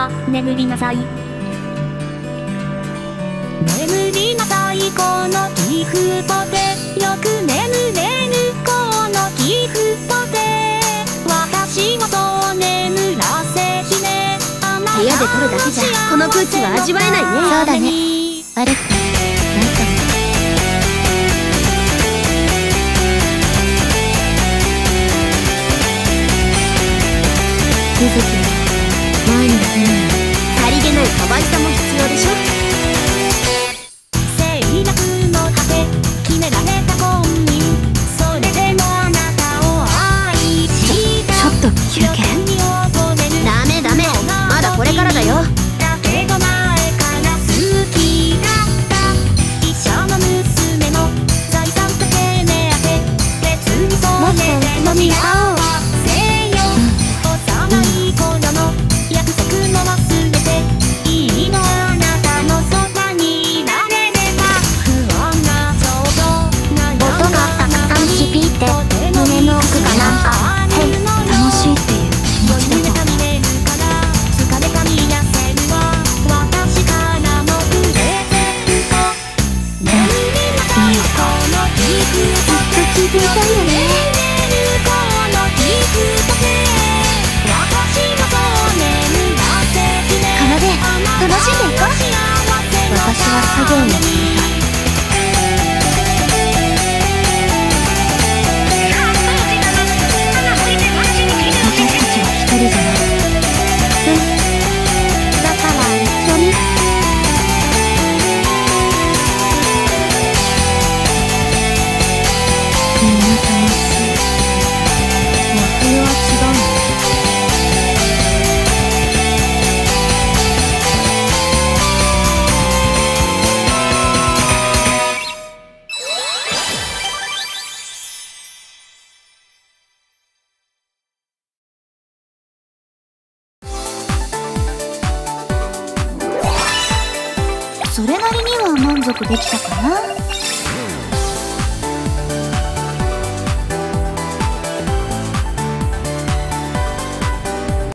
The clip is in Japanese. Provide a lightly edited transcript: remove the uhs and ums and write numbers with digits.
は眠りなさい。眠りなさいこのギフトで、よく眠れるこのギフトで、私をそう眠らせひね。 部屋で撮るだけじゃこの空気は味わえないね。 そうだね。あれってなんか柚月は前には出ない。 さりげない可愛さも必要でしょ。 制約の果て決められた婚姻、それでもあなたを愛した。 ちょっと休憩。 ダメダメ、まだこれからだよ。 だけど前から好きだった医者の娘の財産だけ目当て、別にそれでも幸せよ。幼い頃の約束も忘れていいの、あなたのそばにいられれば。不安な想像が音がたくさん響いて胸の奥がなんか変。楽しいっていう気持ちだと思う。 疲れたみやせるわ私からのプレゼント。眠りなさいこのギフトで、 ずっと聞いていたいよね。 このギフトで、私をそう眠らせひね。 奏で楽しんでいこう。私は作業にしていたい。私たちは一人じゃない。だから一緒に。みんな楽しい。真冬は違うの。それなりには満足できたかな。